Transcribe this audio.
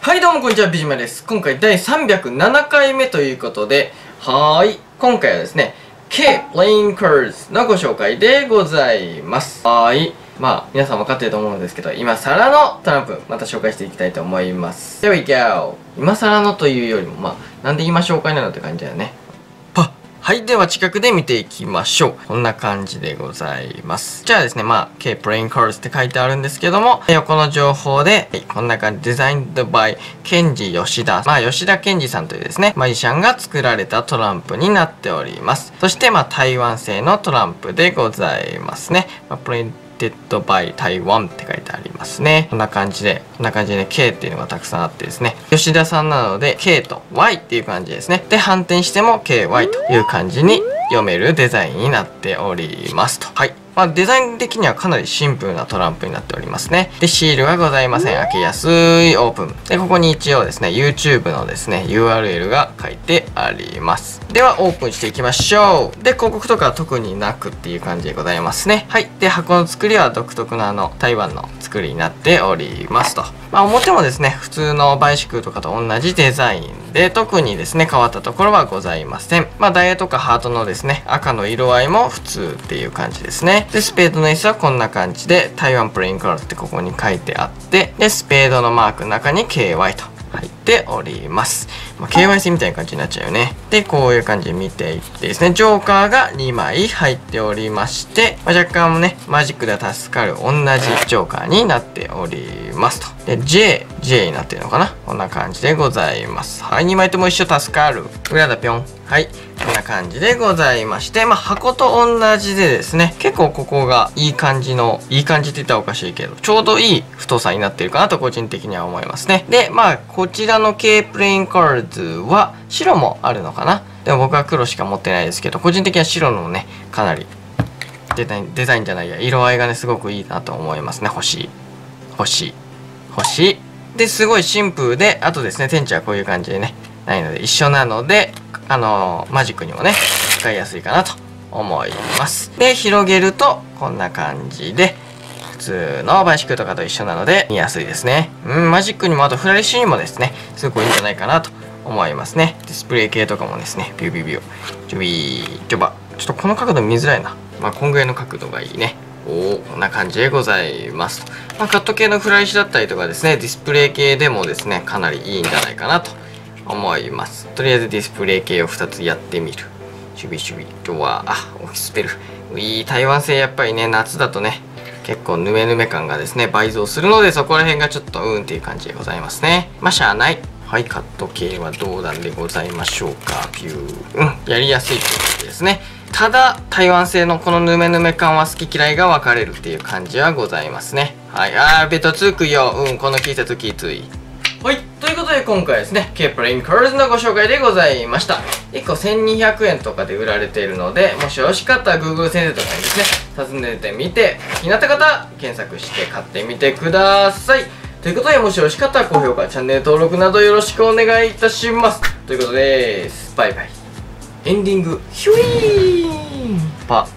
はいどうもこんにちは、ビジマです。今回第307回目ということで、今回はですね、K Playing Cards のご紹介でございます。皆さん分かってると思うんですけど、今更のトランプ、また紹介していきたいと思います。Here we go! 今更のというよりも、なんで今紹介なのって感じだよね。はい。では、近くで見ていきましょう。こんな感じでございます。じゃあですね、K Playing Cards って書いてあるんですけども、横の情報で、こんな感じ、Designed by ケンジ吉田。吉田健二さんというですね、マジシャンが作られたトランプになっております。そして、台湾製のトランプでございますね。Printed by Taiwan って書いてありますね。こんな感じでね、K っていうのがたくさんあってですね、吉田さんなので K と Y っていう感じですね。で、反転しても KY という感じに読めるデザインになっておりますと。はい。デザイン的にはかなりシンプルなトランプになっておりますね。で、シールがございません。開けやすいオープン。で、ここに一応ですね、YouTube のですね、URL が書いてあります。では、オープンしていきましょう。で、広告とかは特になくっていう感じでございますね。はい。で、箱の作りは独特の台湾の作りになっておりますと。表もですね、普通のバイシクルとかと同じデザインで、特にですね、変わったところはございません。ダイヤとかハートのですね、赤の色合いも普通っていう感じですね。で、スペードの椅子はこんな感じで、台湾プレインカラーってここに書いてあって、で、スペードのマークの中に KY と入っております。KYC みたいな感じになっちゃうよね。で、こういう感じで見ていってですね、ジョーカーが2枚入っておりまして、若干ね、マジックでは助かる同じジョーカーになっておりますと。で、J になってるのかな、こんな感じでございます。はい、2枚とも一緒助かる。裏だぴょん。はい。こんな感じでございまして、箱と同じでですね、結構ここがいい感じって言ったらおかしいけど、ちょうどいい太さになってるかなと個人的には思いますね。で、こちらの K プレインカーズは白もあるのかな。でも僕は黒しか持ってないですけど、個人的には白のね、かなりデザインじゃないや、色合いがね、すごくいいなと思いますね。欲しい。で、すごいシンプルで、あとですね、天地はこういう感じでね、ないので一緒なので、マジックにもね、使いやすいかなと思います。で、広げると、こんな感じで、普通のバイシクルとかと一緒なので、見やすいですね。マジックにも、あとフラッシュにもですね、すごくいいんじゃないかなと思いますね。ディスプレイ系とかもですね、ビュー。ちょっとこの角度見づらいな。こんぐらいの角度がいいね。こんな感じでございます。カット系のフライシュだったりとかですね、ディスプレイ系でもですね、かなりいいんじゃないかなと思います。とりあえずディスプレイ系を2つやってみる。守備。今日は、オフィスペル。台湾製やっぱりね、夏だとね、結構ヌメ感がですね、倍増するので、そこら辺がちょっとっていう感じでございますね。しゃあない。はい、カット系はどうなんでございましょうか。ピュー。やりやすいという感じですね。ただ、台湾製のこのヌメ感は好き嫌いが分かれるっていう感じはございますね。はい、ベトつくよ。この聞いたときつい。はい、ということで今回ですね、K Playing Cards のご紹介でございました。1個1200円とかで売られているので、もしよろしかったら Google 先生とかにですね、尋ねてみて、気になった方、検索して買ってみてください。ということで、もしよろしかったら高評価、チャンネル登録などよろしくお願いいたします。ということです。バイバイ。エンディング、ヒュイーンパ。